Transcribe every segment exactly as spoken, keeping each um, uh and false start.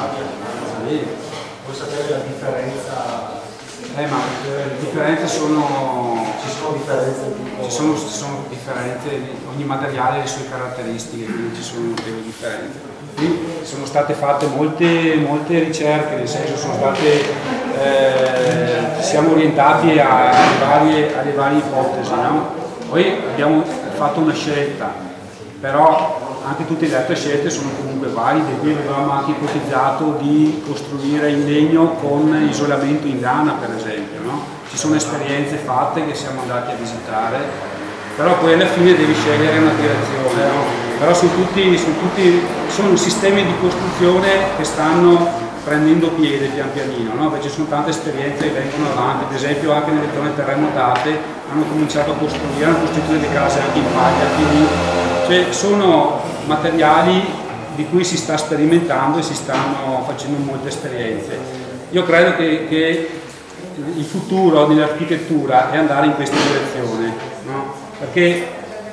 Sì. Vuoi sapere la differenza? Eh, ma le differenze sono... Ci sono differenze tipo... Ci sono, ci sono differenze, ogni materiale ha le sue caratteristiche, quindi ci sono notevoli differenze. Qui sono state fatte molte, molte ricerche, nel senso sono state, eh, siamo orientati a, alle, varie, alle varie ipotesi, no? Poi abbiamo fatto una scelta, però anche tutte le altre scelte sono comunque valide. Qui avevamo anche ipotizzato di costruire in legno con isolamento in lana, per esempio, no? Ci sono esperienze fatte che siamo andati a visitare, però poi alla fine devi scegliere una direzione, no? Però sono tutti, sono tutti sono sistemi di costruzione che stanno prendendo piede pian pianino, no? Perché ci sono tante esperienze che vengono avanti, ad esempio anche nelle zone terremotate hanno cominciato a costruire, hanno costruito delle case anche in paglia, quindi cioè, sono materiali di cui si sta sperimentando e si stanno facendo molte esperienze. Io credo che, che il futuro dell'architettura è andare in questa direzione, no? Perché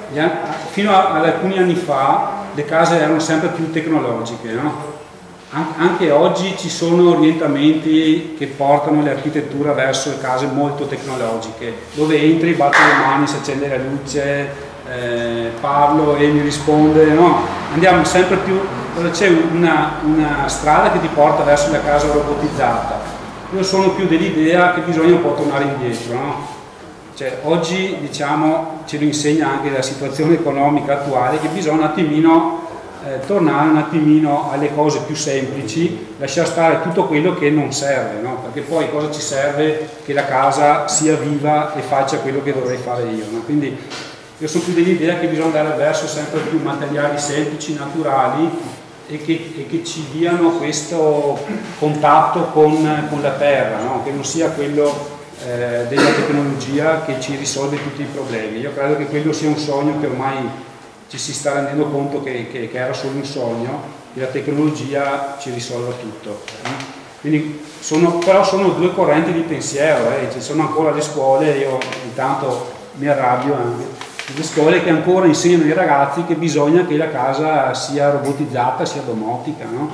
fino a, ad alcuni anni fa le case erano sempre più tecnologiche, no? Anche oggi ci sono orientamenti che portano l'architettura verso case molto tecnologiche, dove entri, batti le mani, si accende la luce, eh, parlo e mi risponde, no? Andiamo sempre più, c'è una, una strada che ti porta verso la casa robotizzata. Io sono più dell'idea che bisogna un po' tornare indietro, no? Cioè, oggi diciamo, ce lo insegna anche la situazione economica attuale, che bisogna un attimino eh, tornare un attimino alle cose più semplici, lasciare stare tutto quello che non serve, no? Perché poi cosa ci serve? Che la casa sia viva e faccia quello che dovrei fare io, no? Quindi io sono più dell'idea che bisogna andare verso sempre più materiali semplici, naturali, e che, e che ci diano questo contatto con, con la terra, no? Che non sia quello eh, della tecnologia che ci risolve tutti i problemi. Io credo che quello sia un sogno che ormai ci si sta rendendo conto che, che, che era solo un sogno, che la tecnologia ci risolva tutto. Eh? Quindi sono, però sono due correnti di pensiero, eh? Ci sono ancora le scuole, io intanto mi arrabbio anche, le scuole che ancora insegnano ai ragazzi che bisogna che la casa sia robotizzata, sia domotica, no?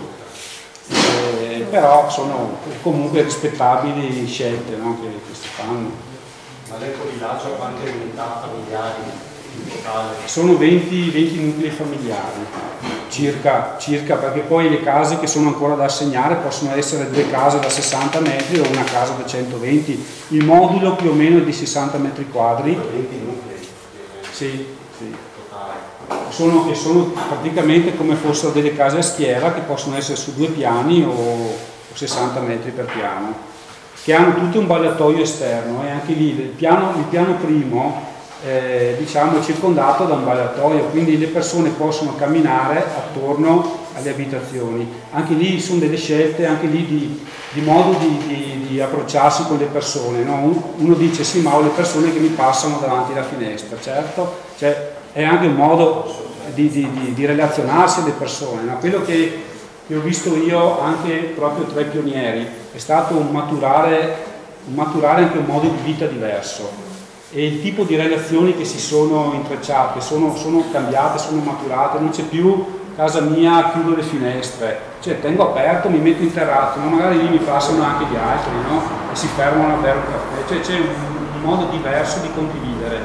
E, però sono comunque rispettabili scelte, no? che, che si fanno. Ma nel villaggio quante unità familiari in totale? Sono venti, venti nuclei familiari, circa, circa, perché poi le case che sono ancora da assegnare possono essere due case da sessanta metri o una casa da centoventi. Il modulo più o meno è di sessanta metri quadri. venti nuclei? Sì, sì. Sono, che sono praticamente come fossero delle case a schiera che possono essere su due piani o sessanta metri per piano, che hanno tutto un ballatoio esterno e anche lì il piano, il piano primo eh, diciamo, è circondato da un ballatoio, quindi le persone possono camminare attorno alle abitazioni. Anche lì sono delle scelte, anche lì di, di modo di, di, di approcciarsi con le persone, no? Uno dice sì, ma ho le persone che mi passano davanti alla finestra, certo, cioè, è anche un modo di, di, di, di relazionarsi alle persone, no? Quello che, che ho visto io anche proprio tra i pionieri è stato un maturare, un maturare anche un modo di vita diverso, e il tipo di relazioni che si sono intrecciate, sono, sono cambiate, sono maturate, non c'è più casa mia, chiudo le finestre, cioè tengo aperto, mi metto in terrazzo, ma magari lì mi passano anche gli altri, no? E si fermano a bere un caffè, cioè c'è un, un modo diverso di condividere,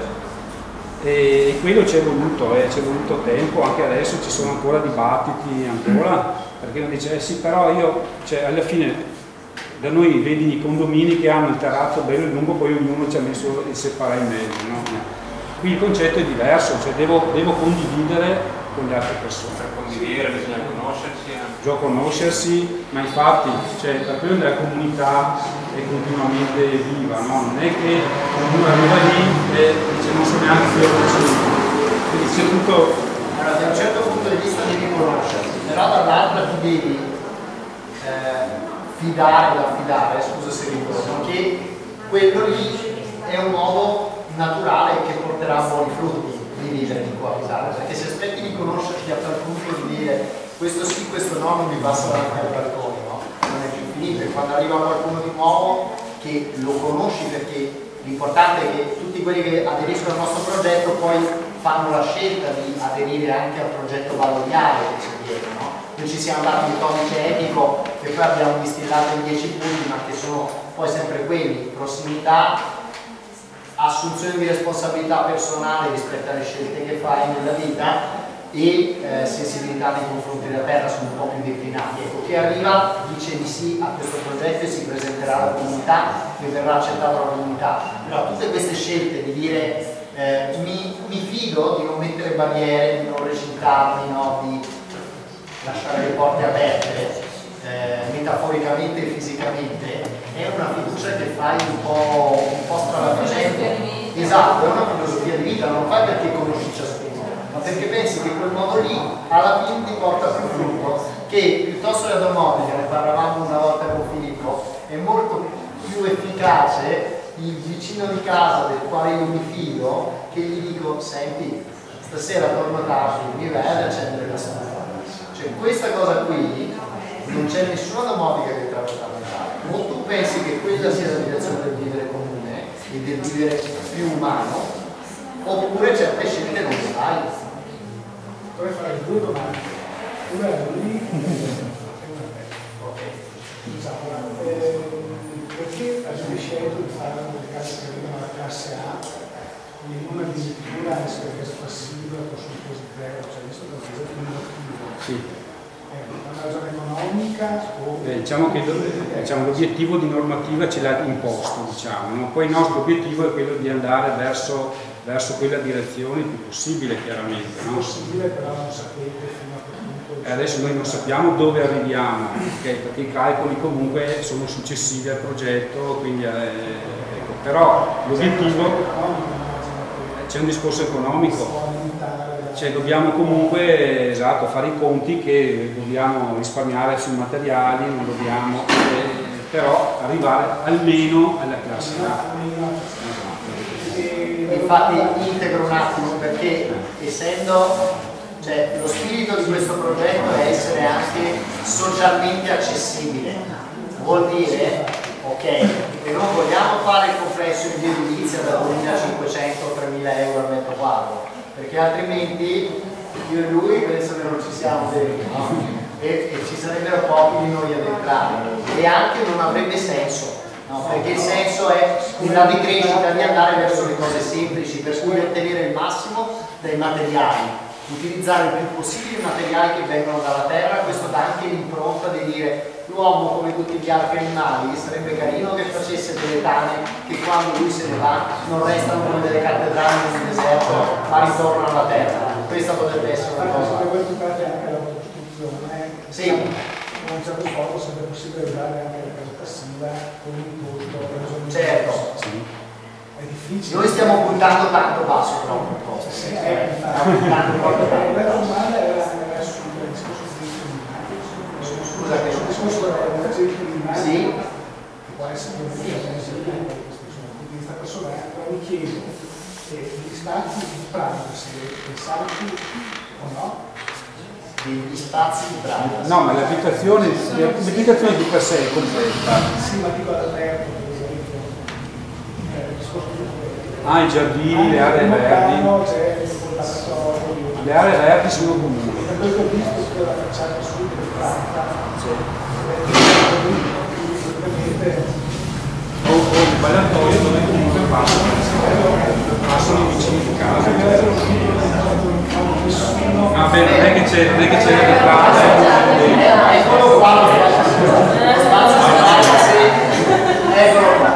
e quello ci è voluto, eh, ci è voluto tempo, anche adesso ci sono ancora dibattiti, ancora, perché uno dice eh sì, però io, cioè alla fine da noi vedi i condomini che hanno il terrazzo bello e lungo, poi ognuno ci ha messo il separare in mezzo, no? Qui il concetto è diverso, cioè devo, devo condividere con le altre persone. Per condividere bisogna conoscersi. Bisogna conoscersi, ma infatti cioè, per quello la comunità è continuamente viva, no? Non è che uno arriva lì e dice non so neanche più che quindi c'è tutto. Allora, da un certo punto di vista devi conoscersi, però dall'altro ti devi eh, fidare o affidare, scusa se ricordo, che quello lì è un modo naturale che porterà buoni frutti di vivere in tua abitare, perché se aspetti di conoscerti a tal punto di dire questo sì, questo no, non mi passa davanti al balcone, no? Non è più finito, e quando arriva qualcuno di nuovo che lo conosci, perché l'importante è che tutti quelli che aderiscono al nostro progetto poi fanno la scelta di aderire anche al progetto valoriale che c'è dietro, no? Noi ci siamo dati il codice etico che poi abbiamo distillato in dieci punti, ma che sono poi sempre quelli: prossimità, assunzione di responsabilità personale rispetto alle scelte che fai nella vita e eh, sensibilità nei confronti della terra, sono un po' più declinati. Ecco, chi arriva dice di sì a questo progetto e si presenterà alla comunità e verrà accettato dalla comunità. Però tutte queste scelte di dire eh, mi, mi fido di non mettere barriere, di non recintarmi, no? Di lasciare le porte aperte, eh, metaforicamente e fisicamente, è una fiducia che fai un po', un po' stravagante. Esatto, è una filosofia di vita, non lo fai perché conosci ciascuno, ma perché pensi che quel modo lì alla fine ti porta più frutto, che piuttosto la domotica, ne parlavamo una volta con Filippo, è molto più efficace il vicino di casa del quale io mi fido, che gli dico: senti, stasera torno tardi, mi vai ad accendere la stufa. Cioè questa cosa qui non c'è nessuna domotica che te la potrà fare. O tu pensi che quella sia la direzione del vivere comune e del vivere più umano, oppure certe scelte non le fai. Vorrei fare due domande. Una è lì e una è Ok. diciamo, eh, perché avete scelto di fare delle case che arrivano alla classe A e non addirittura essere passiva o sul posto zero, cioè visto che è un progetto innovativo? Sì. È una ragione economica o... Eh, diciamo che diciamo, l'obiettivo di normativa ce l'ha imposto, diciamo, no? Poi il nostro obiettivo è quello di andare verso, verso quella direzione il più possibile, chiaramente. No? Possibile, però non sapete fino a che punto... E adesso noi non sappiamo dove arriviamo, okay? Perché i calcoli comunque sono successivi al progetto, quindi, eh, ecco. Però l'obiettivo... C'è un discorso economico, cioè dobbiamo comunque esatto, fare i conti che dobbiamo risparmiare sui materiali, non dobbiamo, eh, però arrivare almeno alla classe A. Infatti integro un attimo, perché essendo, cioè, lo spirito di questo progetto è essere anche socialmente accessibile, vuol dire ok, che non vogliamo fare il complesso di edilizia da duemilacinquecento a tremila euro al metro quadro, perché altrimenti io e lui penso che non ci siamo dentro, no? e, e ci sarebbero pochi di noi ad entrare, e anche non avrebbe senso, no? Perché il senso è una decrescita di andare verso le cose semplici, per cui ottenere il massimo dai materiali, utilizzare il più possibile i materiali che vengono dalla terra. Questo dà anche l'impronta di dire: l'uomo, come tutti gli altri animali, sarebbe carino che facesse delle tane che quando lui se ne va non restano come delle cattedrali nel deserto, ma ritornano alla terra. Questa potrebbe essere una cosa. Se voi toccate anche la costruzione, sì. A un certo punto sarebbe possibile usare anche la casa passiva con un costo. Certo. Sì. È difficile. Noi stiamo puntando tanto basso però un po'. Sì, è stiamo puntando proprio tanto la basso. domanda era sul discorso di Scusa che il discorso della clima, sì. che può essere un punto di vista personale, però mi chiedo se gli spazi di privacy pensati o no? Degli spazi di privacy. No, ma l'abitazione l'abitazione di per sé è completa. Sì, ma dico all'aperto, per esempio, eh, il discorso di Ah, i giardini, le aree verdi. C'è il laboratorio. Le aree verdi sono comuni. Per quello che ho visto che la facciata sud è fatta, O un ballatoio dove comunque passano, passano i vicini di casa. Ah, beh, non è che c'è non è che c'è la vetrata. Eccolo qua, lo spazio di privacy. Eccolo qua.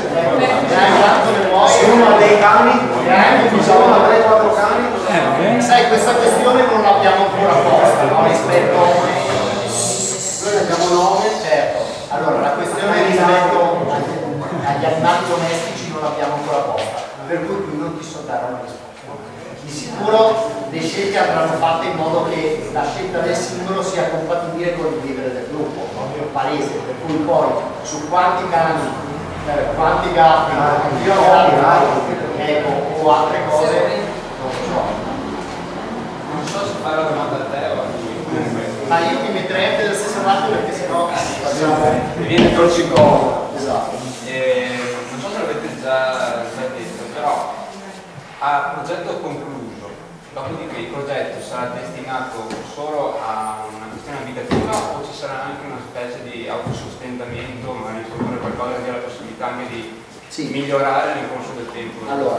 Se uno ha dei cani, e anche bisogna avere quattro cani, Eh, sai, questa questione non l'abbiamo ancora posta, no? Rispetto noi ne abbiamo nove, certo. Allora, la questione rispetto agli animali domestici non l'abbiamo ancora posta, per cui qui non ti so dare una risposta. Di sicuro le scelte andranno fatte in modo che la scelta del singolo sia compatibile con il vivere del gruppo, proprio palese, per cui poi su quanti cani, eh, quanti gatti, io ho ecco, o altre cose, non lo so. Non so se fare la domanda a te o a lui. Ma io mi metterei anche dalla stessa parte perché sennò facciamo. Mi viene torcicoso. Esatto. Eh, non so se l'avete già, già detto, però a progetto concluso, dopodiché il progetto sarà destinato solo a una sistema abitativo o ci sarà anche una specie di autosostentamento, magari produrre qualcosa che dia la possibilità anche di sì. migliorare nel corso del tempo? Allora,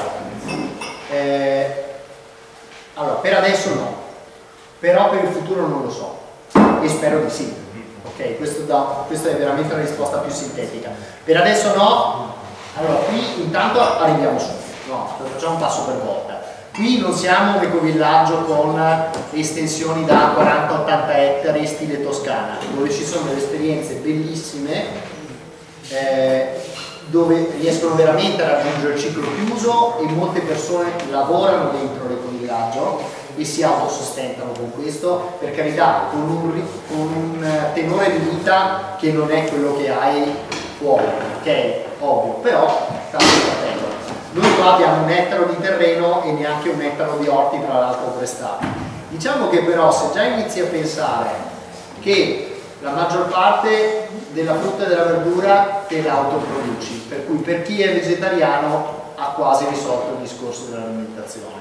eh, allora, per adesso no, però per il futuro non lo so e spero di sì. Ok, questo da, questa è veramente una risposta più sintetica. Per adesso no. Allora, qui intanto arriviamo su, no, facciamo un passo per volta. Qui non siamo un ecovillaggio con estensioni da quaranta ottanta ettari stile Toscana, dove ci sono delle esperienze bellissime eh, dove riescono veramente a raggiungere il ciclo chiuso e molte persone lavorano dentro l'ecovillaggio e si autosostentano con questo, per carità, con un, con un tenore di vita che non è quello che hai fuori, ok? Ovvio, però tanto fratello. Noi qua abbiamo un ettaro di terreno e neanche un ettaro di orti, tra l'altro prestati. Diciamo che però se già inizi a pensare che la maggior parte della frutta e della verdura te la autoproduci, per cui per chi è vegetariano ha quasi risolto il discorso dell'alimentazione.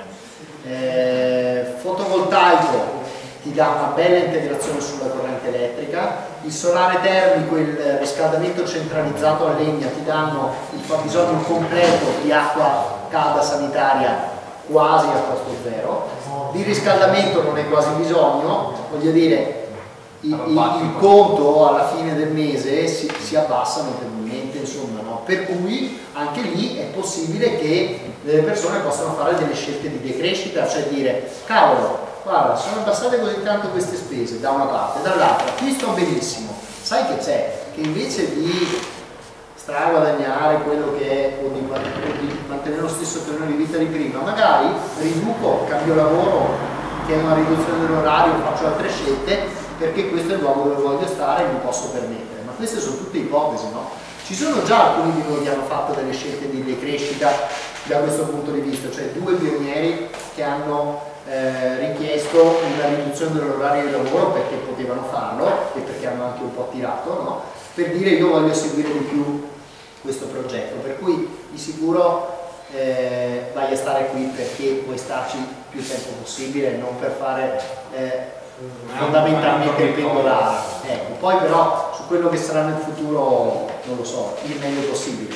Eh, fotovoltaico ti dà una bella integrazione sulla corrente elettrica, il solare termico e il riscaldamento centralizzato a legna ti danno il fabbisogno completo di acqua calda sanitaria quasi a costo zero, di riscaldamento non è quasi bisogno, voglio dire il, il, il conto alla fine del mese si, si abbassa notevolmente, insomma, no? Per cui anche lì è possibile che delle persone possano fare delle scelte di decrescita, cioè dire cavolo, guarda, sono abbassate così tanto queste spese da una parte, dall'altra, qui sto benissimo, sai che c'è? Che invece di straguadagnare quello che è o di, o di mantenere lo stesso tenore di vita di prima, magari riduco, cambio lavoro, che è una riduzione dell'orario, faccio altre scelte perché questo è il luogo dove voglio stare e mi posso permettere. Ma queste sono tutte ipotesi, no? Ci sono già alcuni di noi che hanno fatto delle scelte di decrescita da questo punto di vista, cioè due pionieri che hanno eh, richiesto una riduzione dell'orario di lavoro perché potevano farlo e perché hanno anche un po' tirato, no? Per dire io voglio seguire di più questo progetto, per cui di sicuro eh, vai a stare qui perché puoi starci più tempo possibile, non per fare eh, fondamentalmente il pendolare. Ecco, poi però su quello che sarà nel futuro non lo so, il meglio possibile.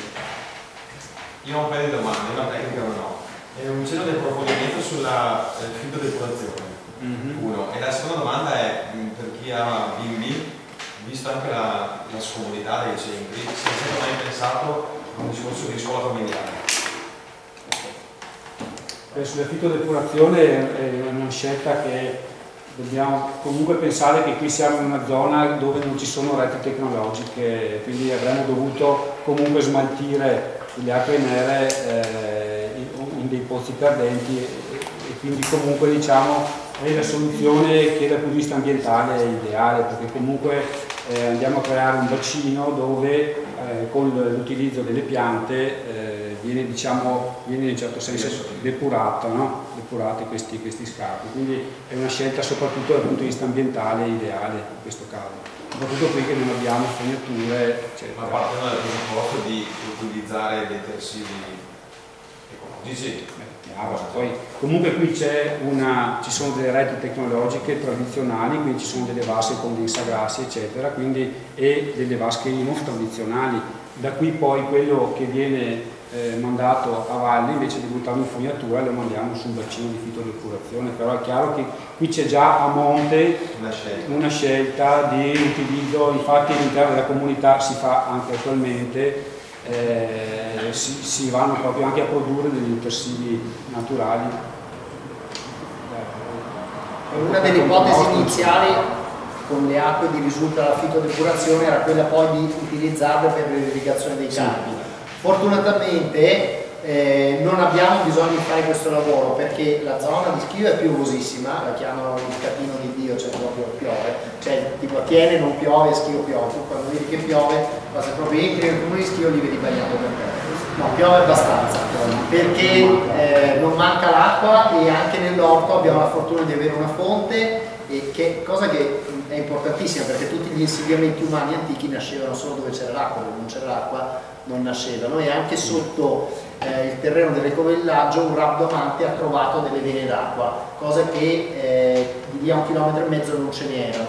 Io ho un paio di domande, una tecnica o no. Eh, un cenno di approfondimento sulla eh, filtrodepurazione, mm-hmm. uno. E la seconda domanda è per chi ha bimbi, visto anche la, la scomodità dei centri, se avete mai pensato a un discorso di scuola familiare? Eh, sulla filtrodepurazione è una scelta che dobbiamo comunque pensare che qui siamo in una zona dove non ci sono reti tecnologiche, quindi avremmo dovuto comunque smaltire le acque nere eh, in dei pozzi perdenti e, e quindi comunque diciamo è la soluzione che dal punto di vista ambientale è ideale, perché comunque eh, andiamo a creare un bacino dove eh, con l'utilizzo delle piante eh, viene, diciamo, viene in un certo senso depurato, no? depurati questi, questi scarti, quindi è una scelta soprattutto dal punto di vista ambientale ideale in questo caso, soprattutto qui che non abbiamo fognature eccetera. Ma partendo dal presupposto di utilizzare detersivi ecologici. Chiaro, poi comunque qui c'è una, ci sono delle reti tecnologiche tradizionali, quindi ci sono delle vasche condensagassi eccetera, quindi, e delle vasche I M O F tradizionali, da qui poi quello che viene eh, mandato a valle invece di buttarlo in fognatura lo mandiamo sul bacino di filtrodepurazione, però è chiaro che qui c'è già a monte una scelta. una scelta di utilizzo, infatti all'interno della comunità si fa anche attualmente. Eh, si, si vanno proprio anche a produrre degli detersivi naturali. Una delle ipotesi iniziali con le acque di risulta dalla fitodepurazione era quella poi di utilizzarle per l'irrigazione dei campi. Fortunatamente eh, non abbiamo bisogno di fare questo lavoro perché la zona di Schio è piovosissima, la chiamano il catino di Dio, cioè proprio piove, cioè tipo a Tiene non piove e Schio piove, tu quando vedi che piove, ma se proprio entri nel comune di Schio li vedi bagnato per terra. No, piove abbastanza, perché eh, non manca l'acqua e anche nell'orto abbiamo la fortuna di avere una fonte, e che, cosa che è importantissima perché tutti gli insediamenti umani antichi nascevano solo dove c'era l'acqua, dove non c'era l'acqua non nascevano, e anche sotto eh, il terreno dell'ecovillaggio un rabdomante ha trovato delle vene d'acqua, cosa che eh, di lì a un chilometro e mezzo non ce n'erano.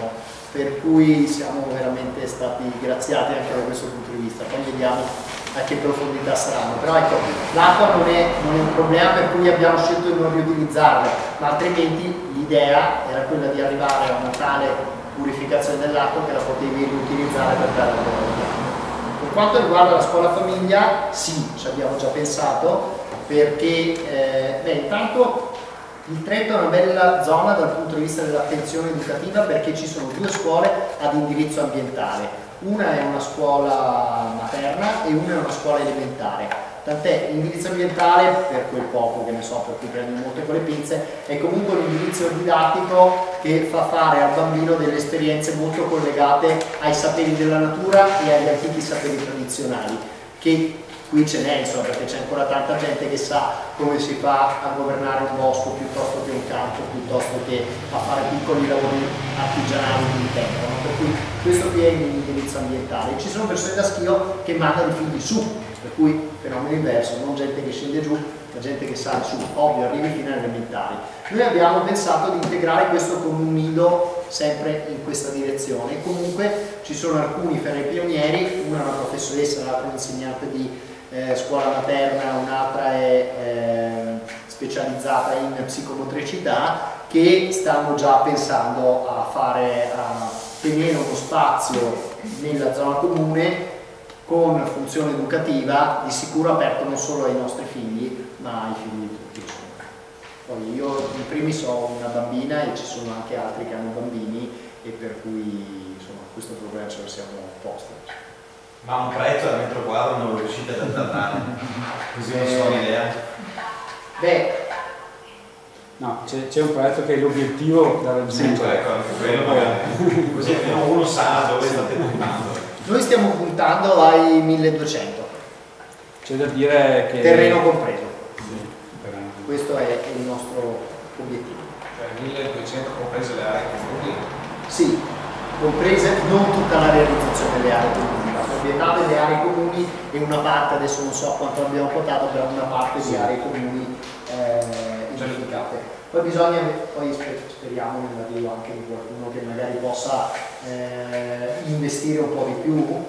per cui siamo veramente stati graziati anche da questo punto di vista. Poi vediamo a che profondità saranno, però ecco, l'acqua non è, non è un problema, per cui abbiamo scelto di non riutilizzarla, ma altrimenti l'idea era quella di arrivare a una tale purificazione dell'acqua che la potevi riutilizzare per dare al loro. Per quanto riguarda la scuola famiglia, sì, ci abbiamo già pensato, perché eh, beh, intanto il Tretto è una bella zona dal punto di vista dell'attenzione educativa, perché ci sono due scuole ad indirizzo ambientale. Una è una scuola materna e una è una scuola elementare. Tant'è, l'indirizzo ambientale, per quel poco che ne so, per cui prendo molte con le pinze, è comunque un indirizzo didattico che fa fare al bambino delle esperienze molto collegate ai saperi della natura e agli antichi saperi tradizionali, che qui ce n'è, insomma, perché c'è ancora tanta gente che sa come si fa a governare un bosco piuttosto che un campo, piuttosto che a fare piccoli lavori artigianali di un tempo, no? Per cui questo qui è l'indirizzo ambientale. Ci sono persone da schio che mandano i figli su, per cui fenomeno inverso, non gente che scende giù, ma gente che sale su, ovvio, arrivi fino alle elementari. Noi abbiamo pensato di integrare questo con un nido sempre in questa direzione. Comunque ci sono alcuni fra i pionieri, una è una professoressa, l'altra è un insegnante di Eh, scuola materna, un'altra è eh, specializzata in psicomotricità, che stanno già pensando a fare, a tenere uno spazio nella zona comune con funzione educativa, di sicuro aperto non solo ai nostri figli ma ai figli di tutti. Poi io in primis ho una bambina e ci sono anche altri che hanno bambini, e per cui insomma questo problema ce lo siamo posti. Ma un prezzo da metro quadro non lo riuscite ad azzardare? Così non so l'idea. Beh, no, c'è un prezzo che è l'obiettivo da raggiungere. Sì, ecco, anche quello magari. Così almeno uno sa dove state puntando. Noi stiamo puntando ai milleduecento. C'è da dire che... Terreno compreso. Sì, questo è il nostro obiettivo. Cioè milleduecento comprese le aree comuni? Sì, comprese non tutta la realizzazione delle aree comuni. Proprietà delle aree comuni e una parte, adesso non so quanto abbiamo quotato, però una parte di aree comuni eh, identificate. Poi bisogna, poi speriamo nell'arrivo anche di qualcuno che magari possa eh, investire un po' di più.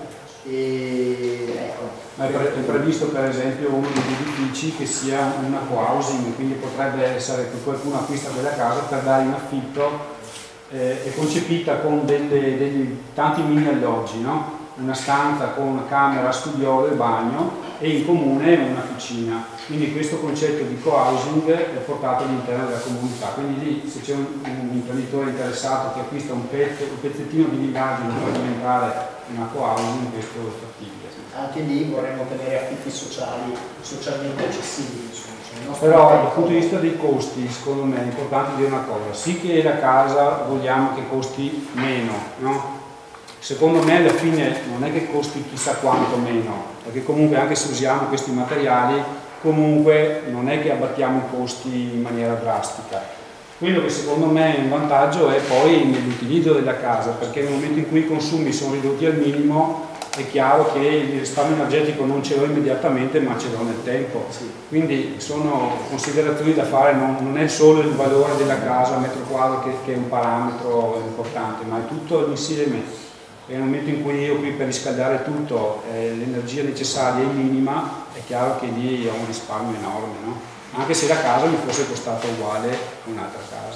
E, ecco. Ma è, pre è previsto per esempio uno degli edifici che sia una co-housing, quindi potrebbe essere che qualcuno acquista quella casa per dare in affitto, eh, è concepita con delle, degli, tanti mini alloggi, no? Una stanza con camera, studiolo e bagno, e in comune una cucina. Quindi questo concetto di co-housing è portato all'interno della comunità. Quindi lì, se c'è un, un imprenditore interessato che acquista un, pezzo, un pezzettino di villaggio e può diventare una co-housing, questo è fattibile. Anche lì vorremmo tenere affitti sociali socialmente accessibili. Però dal punto di vista dei costi, secondo me è importante dire una cosa: sì che la casa vogliamo che costi meno, no? Secondo me alla fine non è che costi chissà quanto meno, perché comunque anche se usiamo questi materiali comunque non è che abbattiamo i costi in maniera drastica. Quello che secondo me è un vantaggio è poi nell'utilizzo della casa, perché nel momento in cui i consumi sono ridotti al minimo è chiaro che il risparmio energetico non ce l'ho immediatamente, ma ce l'ho nel tempo. Quindi sono considerazioni da fare, non, non è solo il valore della casa, metro quadro, che, che è un parametro importante, ma è tutto l'insieme. E nel momento in cui io qui per riscaldare tutto eh, l'energia necessaria è minima, è chiaro che lì ho un risparmio enorme, no? Anche se la casa mi fosse costata uguale a un'altra casa.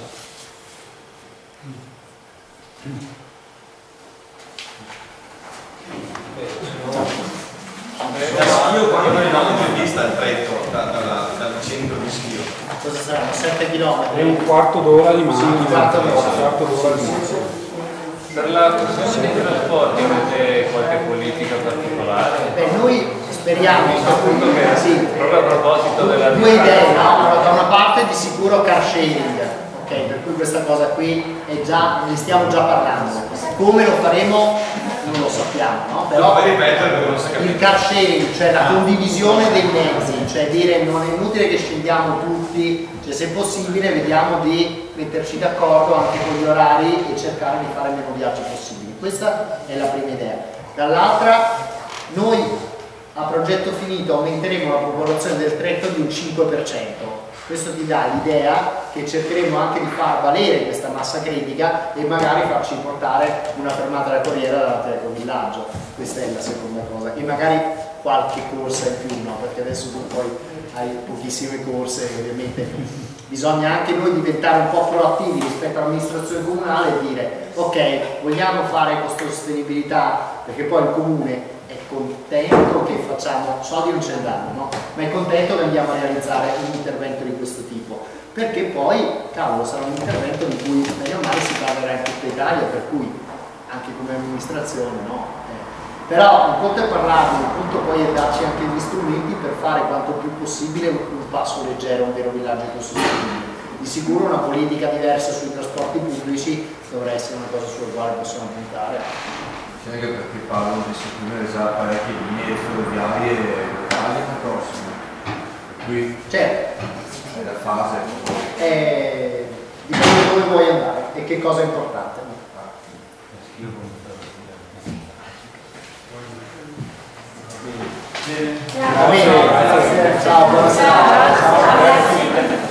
Da schio, quando eravamo in vista al Tretto, da, da, dal centro di schio? Cosa saranno? sette chilometri? È un quarto d'ora di macchina. Sì, un quarto d'ora. Un quarto d'ora di macchina. Per la questione dei trasporti avete qualche politica particolare? Beh, noi speriamo appunto che sì, proprio a proposito della due idee, no? Da una parte di sicuro car sharing, ok? Per cui questa cosa qui è già, ne stiamo già parlando. Come lo faremo non lo sappiamo, no? Però il car sharing, cioè la condivisione dei mezzi, cioè dire non è inutile che scendiamo tutti, cioè se possibile vediamo di metterci d'accordo anche con gli orari e cercare di fare meno viaggi possibili. Questa è la prima idea. Dall'altra, noi a progetto finito aumenteremo la popolazione del Tretto di un cinque per cento, Questo ti dà l'idea che cercheremo anche di far valere questa massa critica e magari farci portare una fermata da corriera davanti all'ecovillaggio. Questa è la seconda cosa. E magari qualche corsa in più, no? Perché adesso tu poi hai pochissime corse e ovviamente bisogna anche noi diventare un po' proattivi rispetto all'amministrazione comunale e dire ok, vogliamo fare costo-sostenibilità, perché poi il comune è contento che facciamo, soldi non ce ne danno, no? Ma è contento che andiamo a realizzare un intervento di questo tipo, perché poi, cavolo, sarà un intervento di cui bene o male si parlerà in tutta Italia, per cui anche come amministrazione, no? Eh. Però un conto è parlarne, un conto poi è darci anche gli strumenti per fare quanto più possibile un, un passo leggero, un vero villaggio sostenibile. Di sicuro una politica diversa sui trasporti pubblici dovrà essere una cosa sulla quale possiamo puntare. Anche perché parlano di sopprimere già parecchie linee ferroviarie locali l'anno prossimo. Qui certo. È la fase. È... dipende dove vuoi andare e che cosa è importante. Bene. Va bene, ciao, buonasera. Ciao.